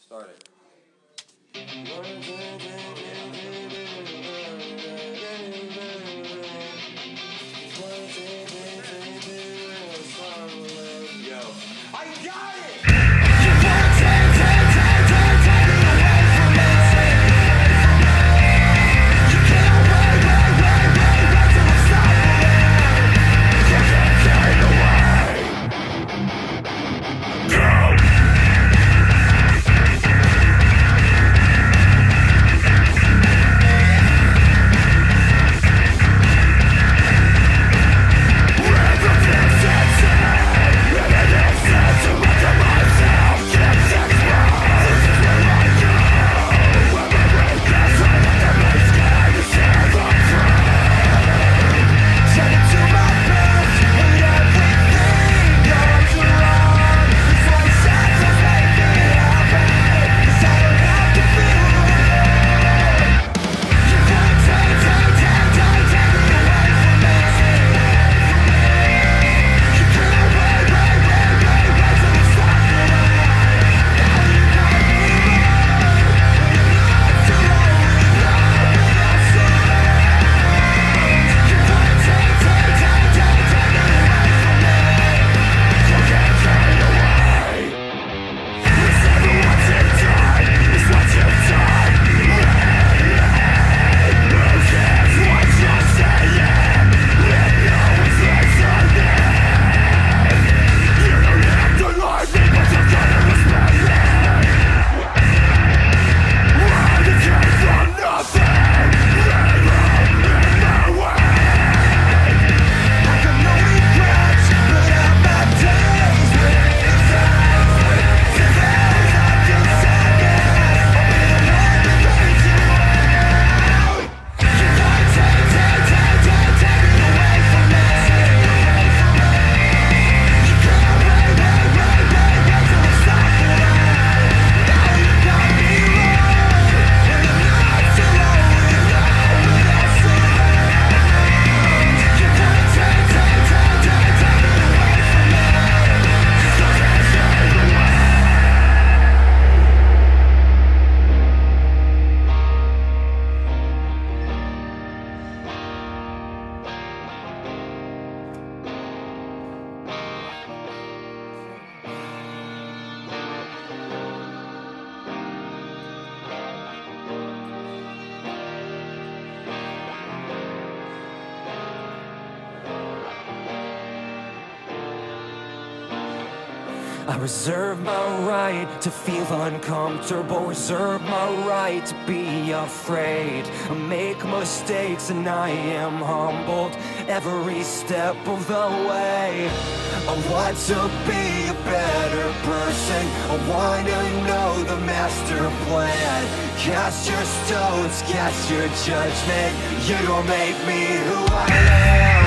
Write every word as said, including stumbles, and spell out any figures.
Start it. Yo, I got it! I reserve my right to feel uncomfortable, reserve my right to be afraid. I make mistakes and I am humbled every step of the way. I want to be a better person, I want to know the master plan. Cast your stones, cast your judgment, you don't make me who I am.